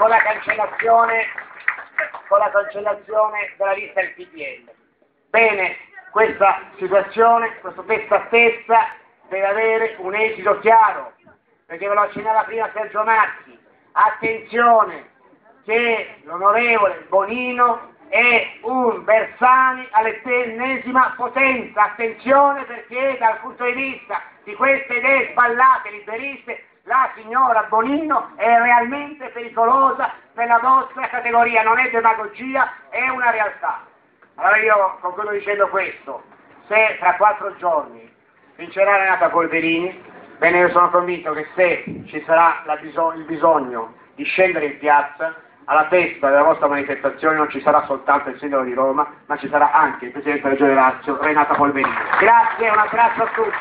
con la cancellazione della lista del PDL. Bene, questa situazione, questo testa a testa deve avere un esito chiaro, perché ve lo accennava prima Sergio Mazzi. Attenzione che l'onorevole Bonino è un Bersani all'ennesima potenza, attenzione, perché dal punto di vista di queste idee sballate liberiste la signora Bonino è realmente pericolosa per la vostra categoria, non è demagogia, è una realtà. Allora io concludo dicendo questo: se tra 4 giorni vincerà Renata Polverini, bene, io sono convinto che se ci sarà il bisogno di scendere in piazza, alla testa della vostra manifestazione non ci sarà soltanto il sindaco di Roma, ma ci sarà anche il Presidente della Regione Lazio, Renata Polverini. Grazie, un abbraccio a tutti.